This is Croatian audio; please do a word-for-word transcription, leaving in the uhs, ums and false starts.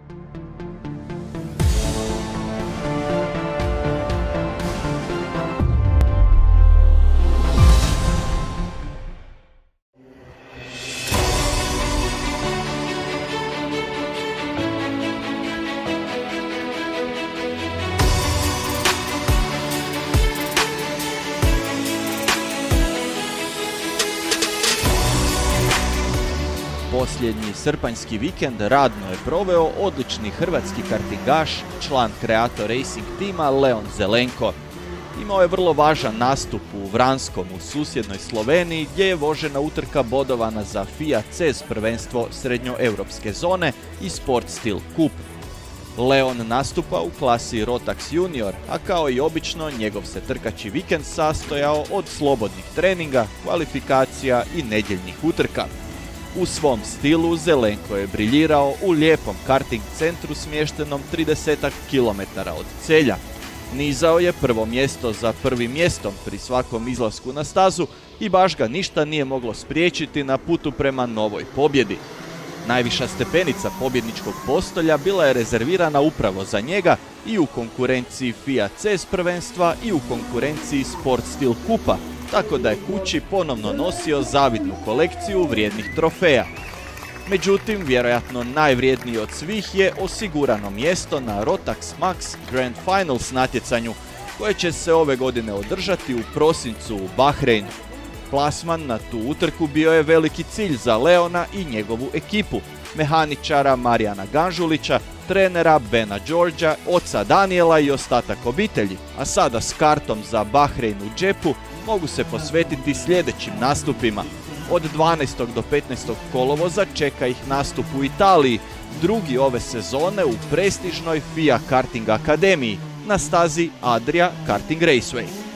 Posljednji srpanjski vikend radno je proveo odlični hrvatski kartingaš, član Creator Racing tima Leon Zelenko. Imao je vrlo važan nastup u Vranskom u susjednoj Sloveniji gdje je vožena utrka bodovana za FIA C E S prvenstvo srednjoeuropske zone i Sport Stil Cup. Leon nastupa u klasi Rotax Junior, a kao i obično njegov se trkaći vikend sastojao od slobodnih treninga, kvalifikacija i nedjeljnih utrka. U svom stilu Zelenko je briljirao u lijepom karting centru smještenom tridesetak kilometara od Celja. Nizao je prvo mjesto za prvim mjestom pri svakom izlasku na stazu i baš ga ništa nije moglo spriječiti na putu prema novoj pobjedi. Najviša stepenica pobjedničkog postolja bila je rezervirana upravo za njega i u konkurenciji FIA C E S prvenstva i u konkurenciji Sport Stil Cupa, tako da je kući ponovno nosio zavidnu kolekciju vrijednih trofeja. Međutim, vjerojatno najvrijedniji od svih je osigurano mjesto na Rotax Max Grand Finals natjecanju, koje će se ove godine održati u prosincu u Bahreinu. Plasman na tu utrku bio je veliki cilj za Leona i njegovu ekipu, mehaničara Marijana Ganžulića, trenera Bena Đorđa, oca Daniela i ostatak obitelji, a sada s kartom za Bahrein u džepu mogu se posvetiti sljedećim nastupima. Od dvanaestog do petnaestog kolovoza čeka ih nastup u Italiji, drugi ove sezone u prestižnoj FIA Karting Akademiji na stazi Adria Karting Raceway.